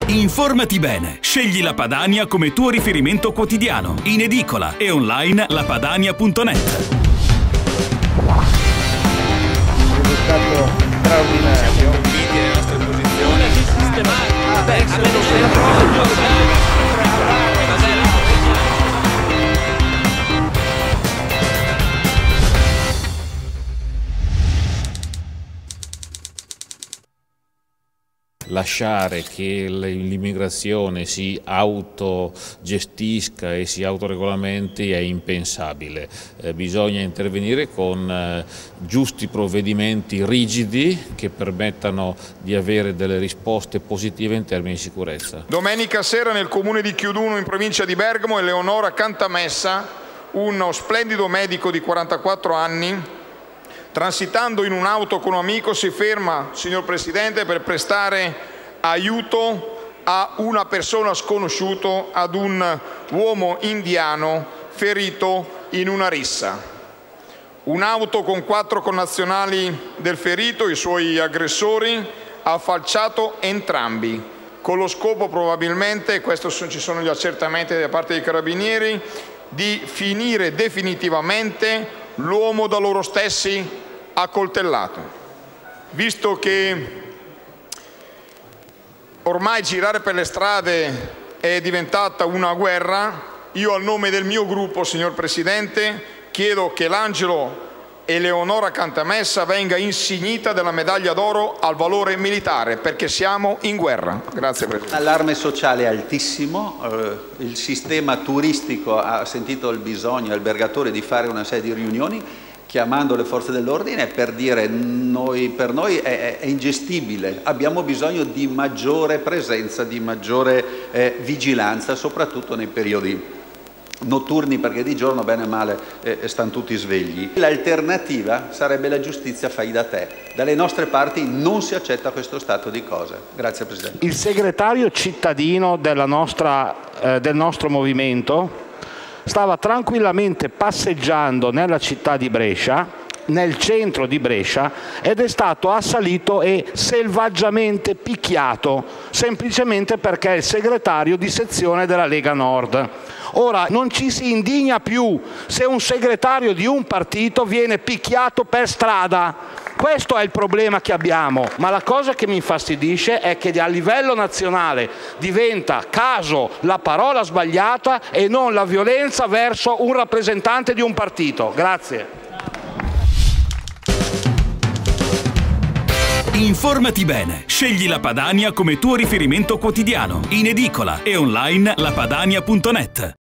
Informati bene. Scegli La Padania come tuo riferimento quotidiano. In edicola e online lapadania.net. Risultato straordinario. Siamo convinti delle nostre posizioni. Lasciare che l'immigrazione si autogestisca e si autoregolamenti è impensabile. Bisogna intervenire con giusti provvedimenti rigidi che permettano di avere delle risposte positive in termini di sicurezza. Domenica sera nel comune di Chiuduno in provincia di Bergamo, Eleonora Cantamessa, uno splendido medico di 44 anni, transitando in un'auto con un amico, si ferma, signor Presidente, per prestare aiuto a una persona sconosciuta, ad un uomo indiano ferito in una rissa. Un'auto con 4 connazionali del ferito, i suoi aggressori, ha falciato entrambi, con lo scopo probabilmente, ci sono gli accertamenti da parte dei carabinieri, di finire definitivamente l'uomo da loro stessi accoltellato. Visto che ormai girare per le strade è diventata una guerra, io a nome del mio gruppo, signor Presidente, chiedo che l'Angelo Eleonora Cantamessa venga insignita della medaglia d'oro al valore militare, perché siamo in guerra. Grazie Presidente. Allarme sociale altissimo, il sistema turistico ha sentito il bisogno, albergatori, di fare una serie di riunioni chiamando le forze dell'ordine per dire per noi è ingestibile, abbiamo bisogno di maggiore presenza, di maggiore vigilanza, soprattutto nei periodi notturni, perché di giorno bene o male stanno tutti svegli. L'alternativa sarebbe la giustizia fai da te. Dalle nostre parti non si accetta questo stato di cose. Grazie Presidente. Il segretario cittadino del nostro movimento stava tranquillamente passeggiando nella città di Brescia, nel centro di Brescia, ed è stato assalito e selvaggiamente picchiato, semplicemente perché è il segretario di sezione della Lega Nord. Ora, non ci si indigna più se un segretario di un partito viene picchiato per strada. Questo è il problema che abbiamo, ma la cosa che mi infastidisce è che a livello nazionale diventa caso la parola sbagliata e non la violenza verso un rappresentante di un partito. Grazie. Informati bene. Scegli La Padania come tuo riferimento quotidiano. In edicola e online lapadania.net.